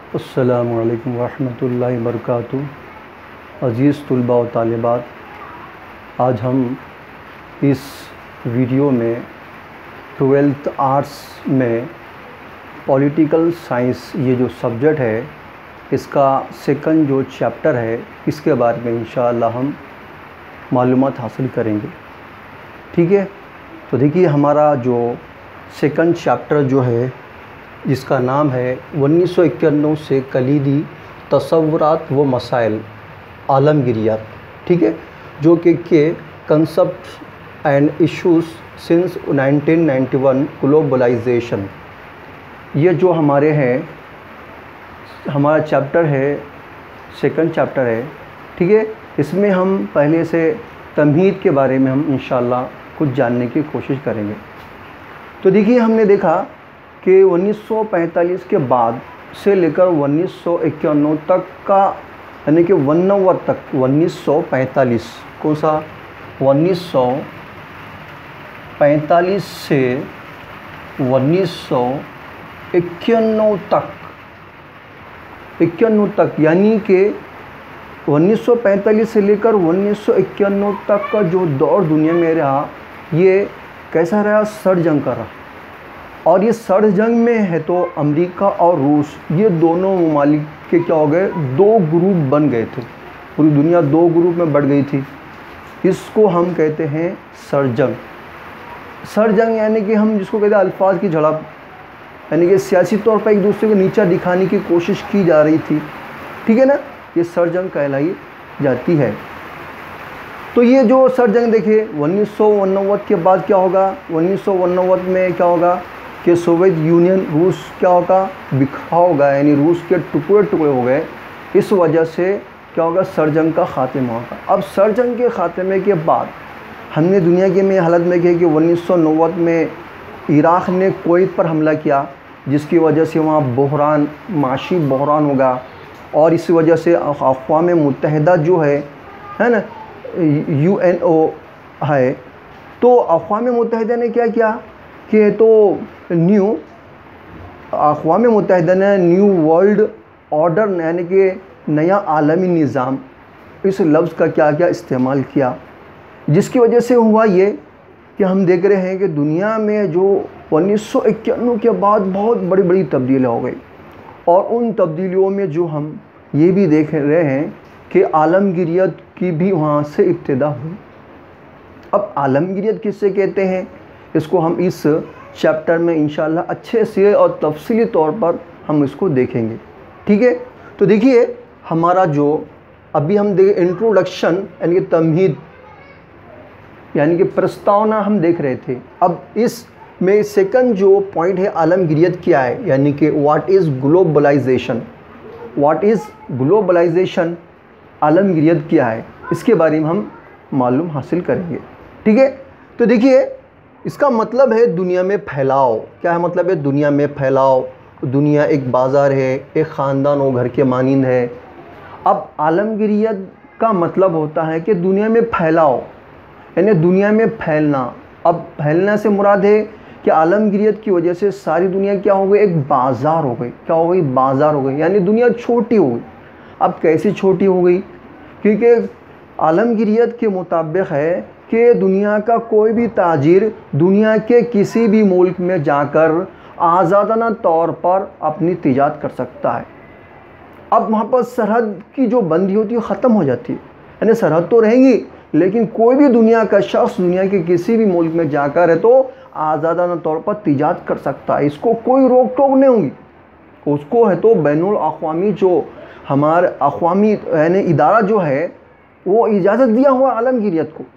अस्सलामु अलैकुम वरहमतुल्लाहि वबरकातुहू। अज़ीज़ तुलबा व तालिबात, आज हम इस वीडियो में 12th आर्ट्स में पॉलिटिकल साइंस ये जो सब्जेक्ट है इसका सेकंड जो चैप्टर है इसके बारे में इंशाअल्लाह हम मालूमात हासिल करेंगे। ठीक है, तो देखिए हमारा जो सेकंड चैप्टर जो है जिसका नाम है 1991 से कलीदी तसव्वुरात व मसाइल आलमगिरियात, ठीक है, जो कि concept and issues since 1991 globalization, ये जो हमारे हैं हमारा चैप्टर है, सेकंड चैप्टर है। ठीक है, इसमें हम पहले से तमहीद के बारे में हम इंशाअल्लाह कुछ जानने की कोशिश करेंगे। तो देखिए हमने देखा कि 1945 के बाद से लेकर 1991 तक का, यानी कि 1 नवंबर तक 1945, कौन सा 1945 से 1991 तक, यानी कि 1945 से लेकर 1991 तक का जो दौर दुनिया में रहा, ये कैसा रहा? सर्द जंग का रहा। और ये सर्द जंग में है तो अमेरिका और रूस, ये दोनों ममालिक के क्या हो गए, दो ग्रुप बन गए थे। पूरी दुनिया दो ग्रुप में बढ़ गई थी। इसको हम कहते हैं सर्द जंग। सर्द जंग यानी कि हम जिसको कहते हैं अल्फाज की झड़प, यानी कि सियासी तौर पर एक दूसरे को नीचा दिखाने की कोशिश की जा रही थी। ठीक है ना, ये सर्द जंग कहलाई जाती है। तो ये जो सर्द जंग देखिए 1989 के बाद क्या होगा, 1989 में क्या होगा कि सोवियत यूनियन, रूस क्या होगा, बिखरा होगा, यानी रूस के टुकड़े टुकड़े हो गए। इस वजह से क्या होगा, सर्द जंग का खात्मा होगा। अब सर्द जंग के खात्मे के बाद हमने दुनिया के में हालत में किया कि 1990 में इराक़ ने कुवैत पर हमला किया, जिसकी वजह से वहाँ बहरान, माशी बहरान होगा। और इस वजह से अक़वाम मुत्तहिदा जो है ना, UNO है, तो अक़वाम मुत्तहिदा ने क्या किया कि तो अक़वाम मुत्तहिदा ने न्यू वर्ल्ड ऑर्डर, यानी कि नया आलमी निज़ाम, इस लफ्ज़ का क्या क्या इस्तेमाल किया, जिसकी वजह से हुआ ये कि हम देख रहे हैं कि दुनिया में जो 1991 के बाद बहुत बड़ी बड़ी तब्दीलियाँ हो गई। और उन तब्दीलियों में जो हम ये भी देख रहे हैं कि आलमगिरियत की भी वहाँ से इब्तिदा हुई। अब आलमगिरियत किससे कहते हैं, इसको हम इस चैप्टर में इंशाअल्लाह अच्छे से और तफसीली तौर पर हम इसको देखेंगे। ठीक है, तो देखिए हमारा जो अभी हम देखें इंट्रोडक्शन, यानी कि तमहीद, यानी कि प्रस्तावना हम देख रहे थे। अब इस में सेकंड जो पॉइंट है आलमगिरियत क्या है, यानी कि what is globalization, what is globalization, आलमगिरियत क्या है, इसके बारे में हम मालूम हासिल करेंगे। ठीक है, तो देखिए इसका मतलब है दुनिया में फैलाव। क्या है मतलब है? दुनिया में फैलाव। दुनिया एक बाज़ार है, एक ख़ानदान और घर के मानिंद है। अब आलमगिरियत का मतलब होता है कि दुनिया में फैलाव, यानी दुनिया में फैलना। अब फैलना से मुराद है कि आलमगिरियत की वजह से सारी दुनिया क्या हो गई, एक बाज़ार हो गई। क्या हो गई? बाज़ार हो गई, यानी दुनिया छोटी हो गई। अब कैसी छोटी हो गई? क्योंकि आलमगिरियत के मुताबिक है कि दुनिया का कोई भी ताजिर दुनिया के किसी भी मुल्क में जाकर आज़ादाना तौर पर अपनी तिजारत कर सकता है। अब वहाँ पर सरहद की जो बंदी होती है ख़त्म हो जाती है, यानी सरहद तो रहेंगी लेकिन कोई भी दुनिया का शख्स दुनिया के किसी भी मुल्क में जाकर है तो आज़ादाना तौर पर तिजारत कर सकता है। इसको कोई रोक टोक नहीं होगी। उसको है तो बैनुल अक़वामी, जो हमारे अक़वामी यानी इदारा जो है वो इजाज़त दिया हुआ आलमगिरियत को,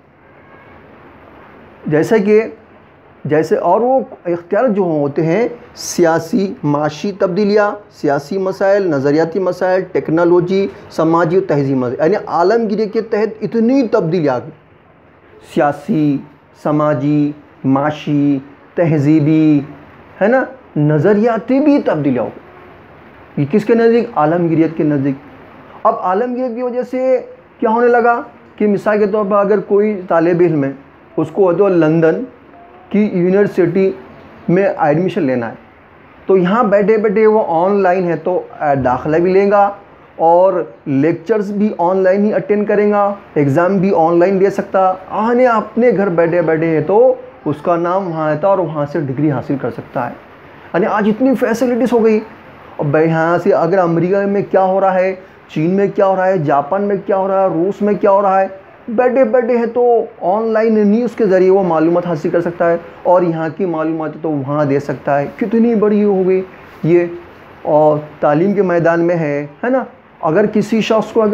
जैसे और वो इख्तियार जो होते हैं सियासी, माशी तब्दीलियाँ, सियासी मसाइल, नज़रियाती मसाइल, टेक्नोलॉजी, समाजी और तहज़ीबी मसाइल, यानी आलमगिरियत के तहत इतनी तब्दीलियाँ आ गई। सियासी, समाजी, माशी, तहज़ीबी, है ना, नज़रियाती भी तब्दीलियाँ हो गई। ये किसके नज़दीक? आलमगिरियत के नज़दीक। अब आलमगिरियत की वजह से क्या होने लगा कि मिसाल के तौर पर अगर कोई तालिब इल्म है, उसको तो लंदन की यूनिवर्सिटी में एडमिशन लेना है, तो यहाँ बैठे बैठे वो ऑनलाइन है तो दाखिला भी लेगा और लेक्चर्स भी ऑनलाइन ही अटेंड करेगा, एग्ज़ाम भी ऑनलाइन दे सकता, आने अपने घर बैठे बैठे है तो उसका नाम वहाँ आता और वहाँ से डिग्री हासिल कर सकता है। यानी आज इतनी फैसिलिटीज़ हो गई। अब यहाँ से अगर अमेरिका में क्या हो रहा है, चीन में क्या हो रहा है, जापान में क्या हो रहा है, रूस में क्या हो रहा है, बैठे बैठे है तो ऑनलाइन न्यूज़ के ज़रिए वो मालूमात हासिल कर सकता है और यहाँ की मालूमात तो वहाँ दे सकता है। कितनी बड़ी हो गई ये। और तालीम के मैदान में है ना, अगर किसी शख्स को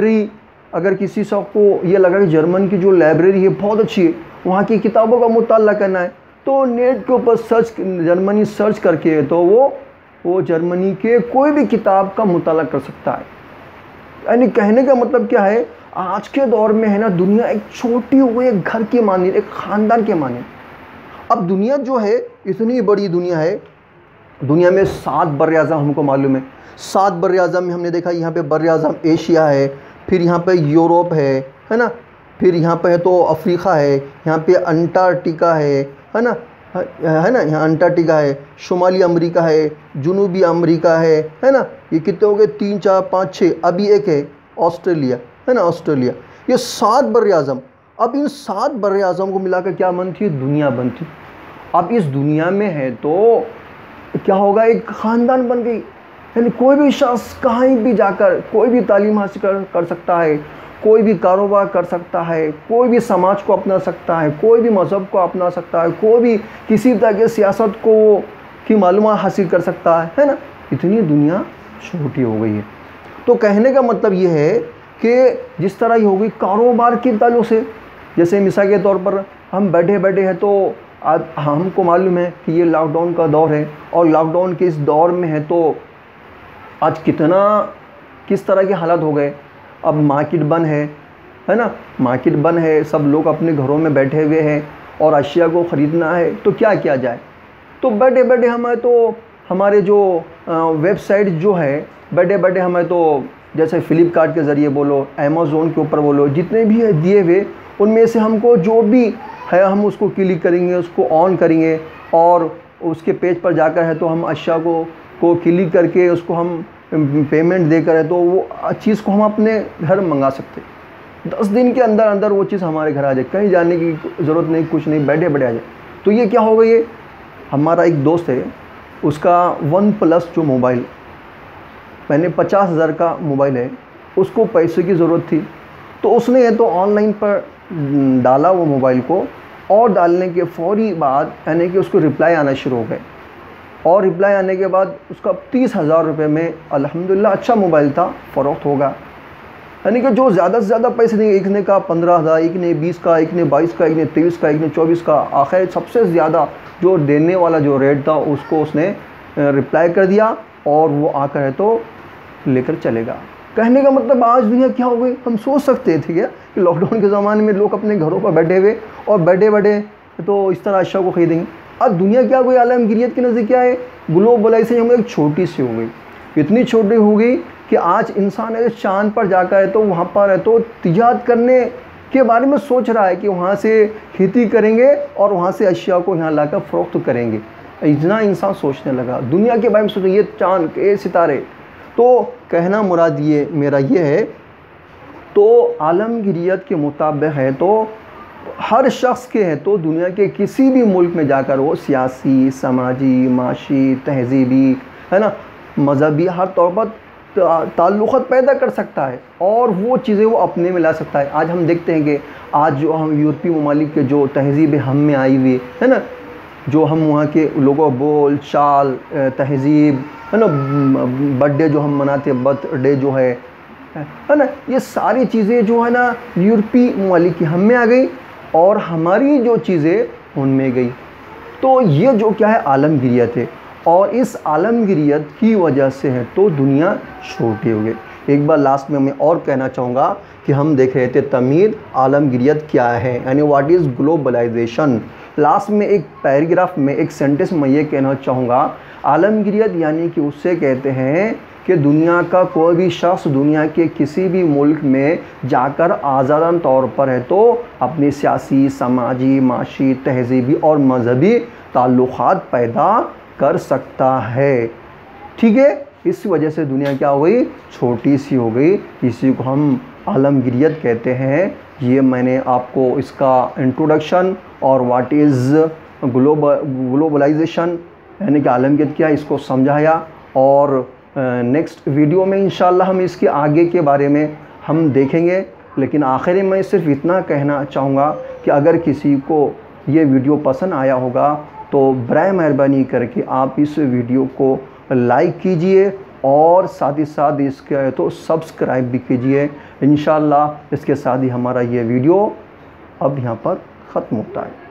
अगर किसी शख्स को ये लगा कि जर्मन की जो लाइब्रेरी है बहुत अच्छी है, वहाँ की किताबों का मुताला करना है, तो नेट के ऊपर जर्मनी सर्च करके तो वो जर्मनी के कोई भी किताब का मुताला कर सकता है। यानी कहने का मतलब क्या है, आज के दौर में है ना दुनिया एक छोटी हुई एक घर की मानी, एक ख़ानदान के मानी। अब दुनिया जो है इतनी बड़ी दुनिया है, दुनिया में 7 बर-ए-आज़म हमको मालूम है। 7 बर-ए-आज़म में हमने देखा यहाँ पे बर-ए-आज़म एशिया है, फिर यहाँ पे यूरोप है ना, फिर यहाँ पे है तो अफ्रीका है, यहाँ पे अंटार्कटिका है ना, यहाँ अंटार्कटिका है, शुमाली अमेरिका है, जनूबी अमेरिका है ना। ये कितने हो गए, 3 4 5 6, अभी एक है ऑस्ट्रेलिया, है ना, ऑस्ट्रेलिया। ये 7 बर-ए-आज़म। अब इन 7 बर-ए-आज़म को मिलाकर क्या बनती है, दुनिया बनती। अब इस दुनिया में है तो क्या होगा, एक ख़ानदान बन गई। यानी कोई भी शख्स कहीं भी जाकर कोई भी तालीम हासिल कर सकता है, कोई भी कारोबार कर सकता है, कोई भी समाज को अपना सकता है, कोई भी मज़हब को अपना सकता है, कोई भी किसी तरह की सियासत की मालूमात हासिल कर सकता है ना। इतनी दुनिया छोटी हो गई है। तो कहने का मतलब ये है कि जिस तरह ये हो गई कारोबार के ताल्लुक़ से, जैसे मिसाल के तौर पर हम बैठे बैठे हैं तो आज हमको मालूम है कि ये लॉकडाउन का दौर है और लॉकडाउन के इस दौर में है तो आज किस तरह के हालात हो गए। अब मार्केट बंद है ना, मार्केट बंद है, सब लोग अपने घरों में बैठे हुए हैं और अशिया को ख़रीदना है तो क्या किया जाए। तो बैठे बैठे हमें तो हमारे जो वेबसाइट जो है, बैठे बैठे हमें तो जैसे फ्लिपकार्ट के ज़रिए बोलो, अमेज़ोन के ऊपर बोलो, जितने भी है दिए हुए उनमें से हमको जो भी है हम उसको क्लिक करेंगे, उसको ऑन करेंगे और उसके पेज पर जाकर है तो हम अशिया को क्लिक करके उसको हम पेमेंट देकर है तो वो चीज़ को हम अपने घर मंगा सकते। 10 दिन के अंदर अंदर वो चीज़ हमारे घर आ जाए, कहीं जाने की ज़रूरत नहीं, कुछ नहीं, बैठे बैठे आ जाए। तो ये क्या होगा, ये हमारा एक दोस्त है, उसका OnePlus जो मोबाइल मैंने 50,000 का मोबाइल है, उसको पैसे की ज़रूरत थी तो उसने तो ऑनलाइन पर डाला वो मोबाइल को, और डालने के फ़ौरी बाद यानी कि उसको रिप्लाई आना शुरू हो गए और रिप्लाई आने के बाद उसका 30,000 रुपये में अल्हम्दुलिल्लाह अच्छा मोबाइल था, फ़रोख्त होगा। यानी कि जो ज़्यादा से ज़्यादा पैसे देंगे, एक ने कहा 15,000, एक ने 20 का, एक ने 22 का, एक ने 23 का, एक ने 24 का, आखिर सबसे ज़्यादा जो देने वाला जो रेट था उसको उसने रिप्लाई कर दिया और वो आकर है तो लेकर चलेगा। कहने का मतलब आज दुनिया क्या हो गई, हम सोच सकते थे क्या कि लॉकडाउन के ज़माने में लोग अपने घरों पर बैठे हुए और बैठे बैठे तो इस तरह अशिया को ख़रीदेंगे। अब दुनिया क्या हो गई, आलमगीरियत के नज़र क्या है, ग्लोबलाइजेशन एक छोटी सी हो गई, इतनी छोटी हो गई कि आज इंसान है चाँद पर जाकर है तो वहाँ पर है तो तिजारत करने के बारे में सोच रहा है कि वहाँ से खेती करेंगे और वहाँ से अशिया को यहाँ लाकर फ़रोख्त करेंगे। इतना इंसान सोचने लगा, दुनिया के बारे में सोचें, ये चाँद के सितारे। तो कहना मुराद ये मेरा ये है, तो आलमगीरियत के मुताबिक है तो हर शख्स के है तो दुनिया के किसी भी मुल्क में जाकर वो सियासी, समाजी, माशी, तहजीबी, है ना, मज़हबी हर तौर पर ताल्लुक़ात पैदा कर सकता है और वो चीज़ें वो अपने में ला सकता है। आज हम देखते हैं कि आज जो हम यूरोपीय ममालिक के जो तहजीब हम में आई हुई है ना, जो हम वहाँ के लोगों बोल चाल, तहजीब, है ना, बर्थडे जो हम मनाते हैं, बर्थडे जो है ना, ये सारी चीज़ें जो है ना यूरोपीय ममालिक की हम में आ गई और हमारी जो चीज़ें उनमें गई। तो ये जो क्या है आलमगीरियत है और इस आलमगीरियत की वजह से है तो दुनिया छोटी हो गई। एक बार लास्ट में मैं और कहना चाहूँगा कि हम देख रहे थे तमीर आलमगीरियत क्या है, यानी व्हाट इज़ ग्लोबलाइजेशन। लास्ट में एक पैराग्राफ में एक सेंटेंस में ये कहना चाहूँगा, आलमगीरियत यानी कि उससे कहते हैं कि दुनिया का कोई भी शख्स दुनिया के किसी भी मुल्क में जाकर आज़ादाना तौर पर है तो अपनी सियासी, समाजी, माशी, तहजीबी और मजहबी ताल्लुक़ात पैदा कर सकता है। ठीक है, इस वजह से दुनिया क्या हो गई, छोटी सी हो गई। इसी को हम आलमगीरियत कहते हैं। ये मैंने आपको इसका इंट्रोडक्शन और व्हाट इज़ ग्लोबलाइजेशन यानी कि आलमगीरियत क्या है इसको समझाया। और नेक्स्ट वीडियो में इंशाल्लाह हम इसके आगे के बारे में हम देखेंगे। लेकिन आखिर में मैं सिर्फ इतना कहना चाहूँगा कि अगर किसी को ये वीडियो पसंद आया होगा तो बराए मेहरबानी करके आप इस वीडियो को लाइक कीजिए और साथ ही साथ इसके तो सब्सक्राइब भी कीजिए। इंशाल्लाह इसके साथ ही हमारा ये वीडियो अब यहाँ पर ख़त्म होता है।